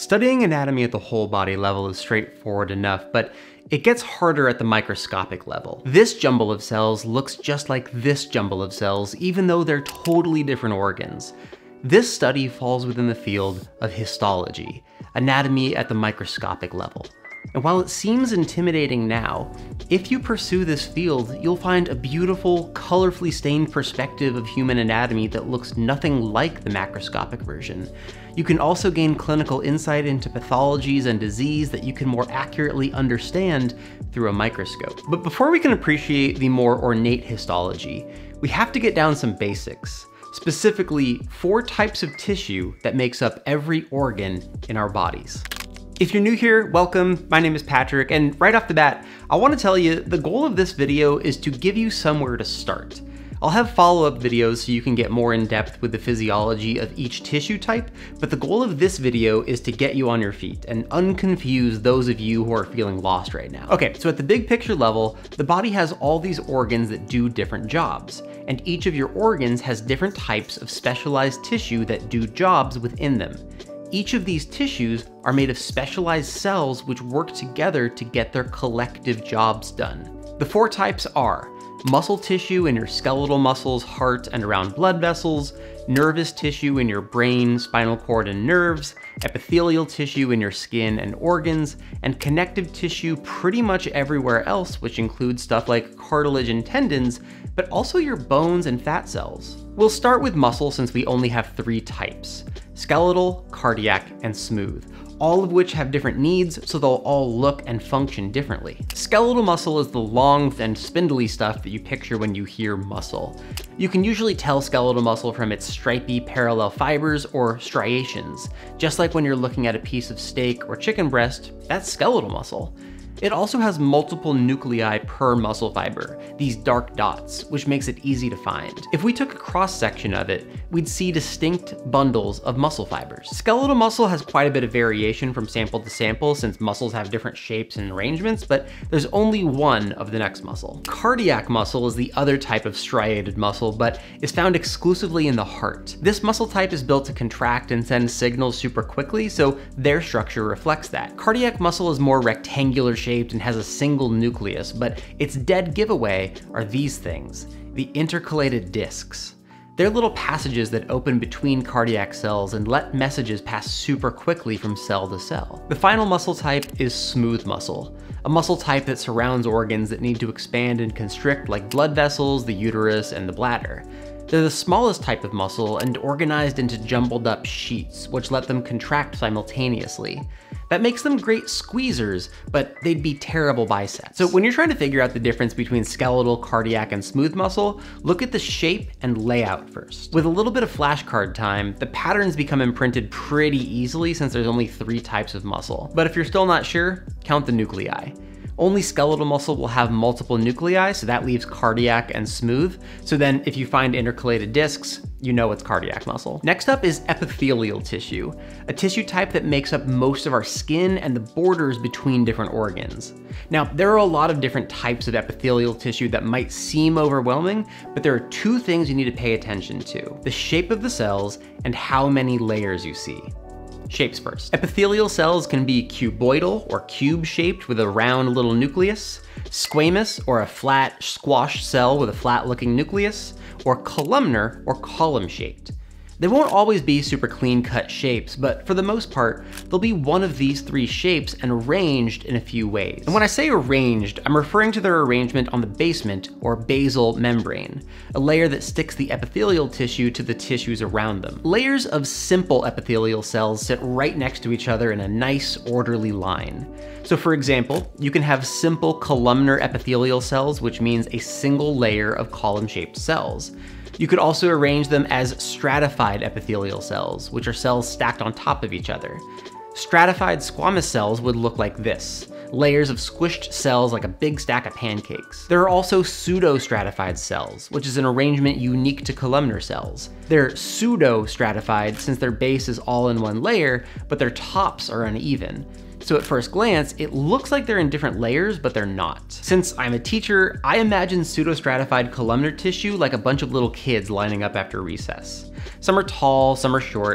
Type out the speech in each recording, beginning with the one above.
Studying anatomy at the whole body level is straightforward enough, but it gets harder at the microscopic level. This jumble of cells looks just like this jumble of cells, even though they're totally different organs. This study falls within the field of histology, anatomy at the microscopic level. And while it seems intimidating now, if you pursue this field, you'll find a beautiful, colorfully stained perspective of human anatomy that looks nothing like the macroscopic version. You can also gain clinical insight into pathologies and disease that you can more accurately understand through a microscope. But before we can appreciate the more ornate histology, we have to get down some basics. Specifically, 4 types of tissue that makes up every organ in our bodies. If you're new here, welcome. My name is Patrick, and right off the bat, I want to tell you the goal of this video is to give you somewhere to start. I'll have follow-up videos so you can get more in depth with the physiology of each tissue type, but the goal of this video is to get you on your feet and unconfuse those of you who are feeling lost right now. Okay, so at the big picture level, the body has all these organs that do different jobs, and each of your organs has different types of specialized tissue that do jobs within them. Each of these tissues are made of specialized cells which work together to get their collective jobs done. The 4 types are muscle tissue in your skeletal muscles, heart, and around blood vessels, nervous tissue in your brain, spinal cord, and nerves, epithelial tissue in your skin and organs, and connective tissue pretty much everywhere else, which includes stuff like cartilage and tendons, but also your bones and fat cells. We'll start with muscle since we only have 3 types: skeletal, cardiac, and smooth, all of which have different needs, so they'll all look and function differently. Skeletal muscle is the long and spindly stuff that you picture when you hear muscle. You can usually tell skeletal muscle from its stripy parallel fibers or striations. Just like when you're looking at a piece of steak or chicken breast, that's skeletal muscle. It also has multiple nuclei per muscle fiber, these dark dots, which makes it easy to find. If we took a cross-section of it, we'd see distinct bundles of muscle fibers. Skeletal muscle has quite a bit of variation from sample to sample since muscles have different shapes and arrangements, but there's only one of the next muscle. Cardiac muscle is the other type of striated muscle, but is found exclusively in the heart. This muscle type is built to contract and send signals super quickly, so their structure reflects that. Cardiac muscle is more rectangular shaped and has a single nucleus, but its dead giveaway are these things, the intercalated discs. They're little passages that open between cardiac cells and let messages pass super quickly from cell to cell. The final muscle type is smooth muscle, a muscle type that surrounds organs that need to expand and constrict like blood vessels, the uterus, and the bladder. They're the smallest type of muscle and organized into jumbled up sheets, which let them contract simultaneously. That makes them great squeezers, but they'd be terrible biceps. So when you're trying to figure out the difference between skeletal, cardiac, and smooth muscle, look at the shape and layout first. With a little bit of flashcard time, the patterns become imprinted pretty easily since there's only 3 types of muscle. But if you're still not sure, count the nuclei. Only skeletal muscle will have multiple nuclei, so that leaves cardiac and smooth. So then if you find intercalated discs, you know it's cardiac muscle. Next up is epithelial tissue, a tissue type that makes up most of our skin and the borders between different organs. Now, there are a lot of different types of epithelial tissue that might seem overwhelming, but there are 2 things you need to pay attention to: the shape of the cells and how many layers you see. Shapes first. Epithelial cells can be cuboidal or cube-shaped with a round little nucleus, squamous or a flat squash cell with a flat-looking nucleus, or columnar or column-shaped. They won't always be super clean-cut shapes, but for the most part, they'll be one of these 3 shapes and arranged in a few ways. And when I say arranged, I'm referring to their arrangement on the basement or basal membrane, a layer that sticks the epithelial tissue to the tissues around them. Layers of simple epithelial cells sit right next to each other in a nice, orderly line. So for example, you can have simple columnar epithelial cells, which means a single layer of column-shaped cells. You could also arrange them as stratified epithelial cells, which are cells stacked on top of each other. Stratified squamous cells would look like this, layers of squished cells like a big stack of pancakes. There are also pseudo-stratified cells, which is an arrangement unique to columnar cells. They're pseudo-stratified since their base is all in one layer, but their tops are uneven. So at first glance, it looks like they're in different layers, but they're not. Since I'm a teacher, I imagine pseudostratified columnar tissue like a bunch of little kids lining up after recess. Some are tall, some are short,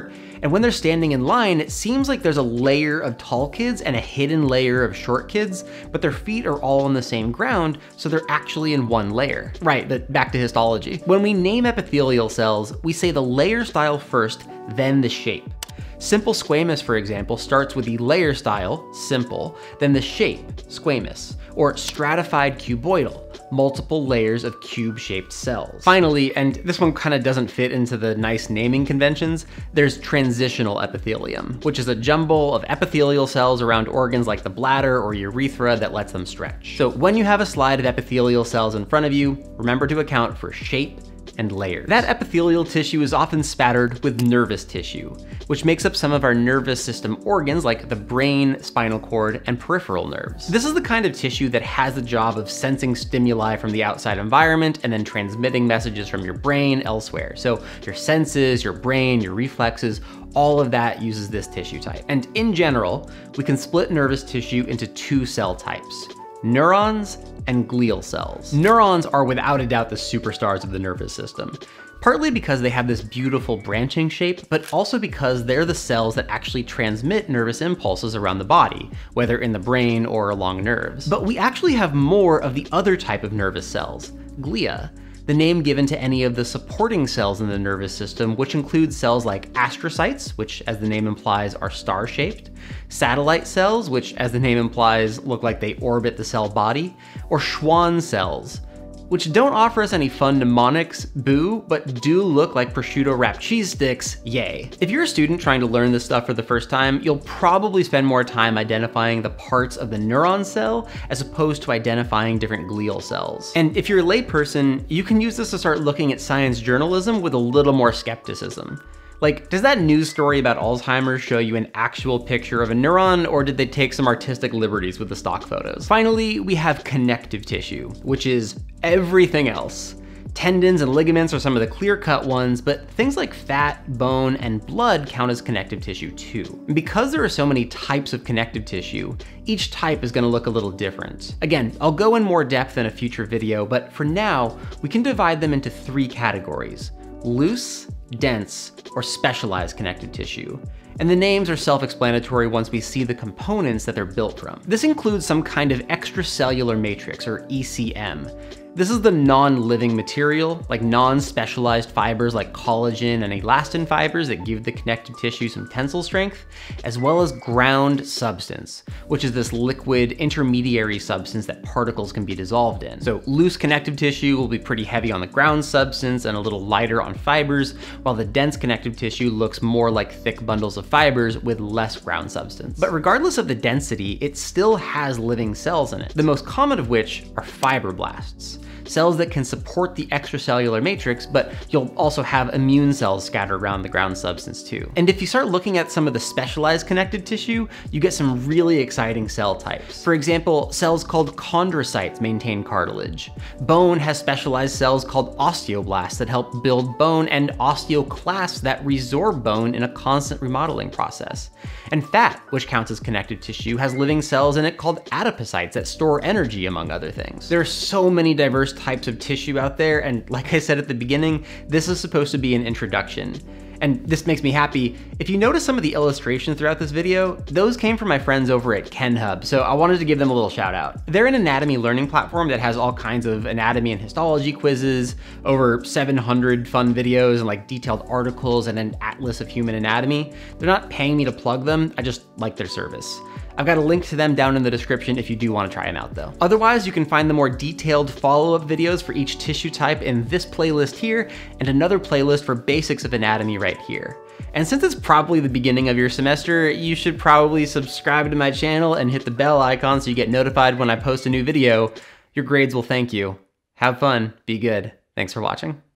And when they're standing in line, it seems like there's a layer of tall kids and a hidden layer of short kids, but their feet are all on the same ground, so they're actually in one layer. Right, but back to histology. When we name epithelial cells, we say the layer style first, then the shape. Simple squamous, for example, starts with the layer style, simple, then the shape, squamous, or stratified cuboidal, multiple layers of cube-shaped cells. Finally, and this one kind of doesn't fit into the nice naming conventions, there's transitional epithelium, which is a jumble of epithelial cells around organs like the bladder or urethra that lets them stretch. So when you have a slide of epithelial cells in front of you, remember to account for shape and layers. That epithelial tissue is often spattered with nervous tissue, which makes up some of our nervous system organs like the brain, spinal cord, and peripheral nerves. This is the kind of tissue that has the job of sensing stimuli from the outside environment and then transmitting messages from your brain elsewhere. So your senses, your brain, your reflexes, all of that uses this tissue type. And in general, we can split nervous tissue into two cell types: neurons and glial cells. Neurons are without a doubt the superstars of the nervous system, partly because they have this beautiful branching shape, but also because they're the cells that actually transmit nervous impulses around the body, whether in the brain or along nerves. But we actually have more of the other type of nervous cells, glia, the name given to any of the supporting cells in the nervous system, which includes cells like astrocytes, which as the name implies are star-shaped, satellite cells, which as the name implies look like they orbit the cell body, or Schwann cells, which don't offer us any fun mnemonics, boo, but do look like prosciutto wrapped cheese sticks, yay. If you're a student trying to learn this stuff for the first time, you'll probably spend more time identifying the parts of the neuron cell as opposed to identifying different glial cells. And if you're a layperson, you can use this to start looking at science journalism with a little more skepticism. Like, does that news story about Alzheimer's show you an actual picture of a neuron, or did they take some artistic liberties with the stock photos? Finally, we have connective tissue, which is everything else. Tendons and ligaments are some of the clear-cut ones, but things like fat, bone, and blood count as connective tissue too. And because there are so many types of connective tissue, each type is gonna look a little different. Again, I'll go in more depth in a future video, but for now, we can divide them into three categories: loose, dense, or specialized connective tissue. And the names are self-explanatory once we see the components that they're built from. This includes some kind of extracellular matrix, or ECM. This is the non-living material, like non-specialized fibers like collagen and elastin fibers that give the connective tissue some tensile strength, as well as ground substance, which is this liquid intermediary substance that particles can be dissolved in. So loose connective tissue will be pretty heavy on the ground substance and a little lighter on fibers, while the dense connective tissue looks more like thick bundles of fibers with less ground substance. But regardless of the density, it still has living cells in it, the most common of which are fibroblasts. Cells that can support the extracellular matrix, but you'll also have immune cells scattered around the ground substance too. And if you start looking at some of the specialized connective tissue, you get some really exciting cell types. For example, cells called chondrocytes maintain cartilage. Bone has specialized cells called osteoblasts that help build bone, and osteoclasts that resorb bone in a constant remodeling process. And fat, which counts as connective tissue, has living cells in it called adipocytes that store energy, among other things. There are so many diverse types of tissue out there, and like I said at the beginning, this is supposed to be an introduction. And this makes me happy. If you notice some of the illustrations throughout this video, those came from my friends over at KenHub, so I wanted to give them a little shout out. They're an anatomy learning platform that has all kinds of anatomy and histology quizzes, over 700 fun videos and like detailed articles and an atlas of human anatomy. They're not paying me to plug them, I just like their service. I've got a link to them down in the description if you do want to try them out though. Otherwise, you can find the more detailed follow-up videos for each tissue type in this playlist here, and another playlist for basics of anatomy right here. And since it's probably the beginning of your semester, you should probably subscribe to my channel and hit the bell icon so you get notified when I post a new video. Your grades will thank you. Have fun, be good. Thanks for watching.